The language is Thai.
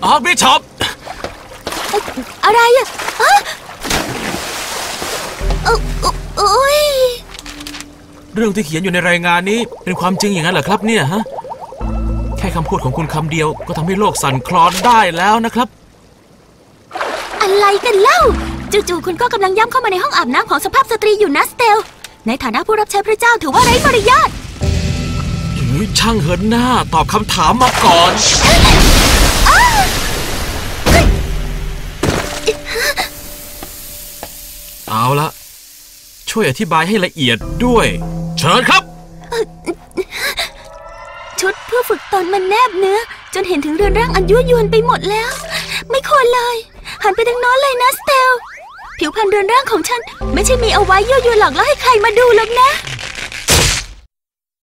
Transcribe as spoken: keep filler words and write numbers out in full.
อ๋อบิชอปอะไรอ่ะโอ้ยเรื่องที่เขียนอยู่ในรายงานนี้เป็นความจริงอย่างนั้นเหรอครับเนี่ยฮะแค่คำพูดของคุณคำเดียวก็ทำให้โลกสั่นคลอนได้แล้วนะครับอะไรกันเล่าจู่ๆคุณก็กำลังย่ำเข้ามาในห้องอาบน้ำของสภาพสตรีอยู่นะสเตลในฐานะผู้รับใช้พระเจ้าถือว่าไร้มารยาทช่างเหินหน้าตอบคำถามมาก่อนเอาละช่วยอธิบายให้ละเอียดด้วยเชิญครับชุดเพื่อฝึกตนมันแนบเนื้อจนเห็นถึงเรือนร่างอันยั่วยวนไปหมดแล้วไม่ควรเลยหันไปทางโน้นเลยนะสเตลผิวพรรณเรือนร่างของฉันไม่ใช่มีเอาไว้ยั่วยวนหลอกล่อให้ใครมาดูหรอกนะ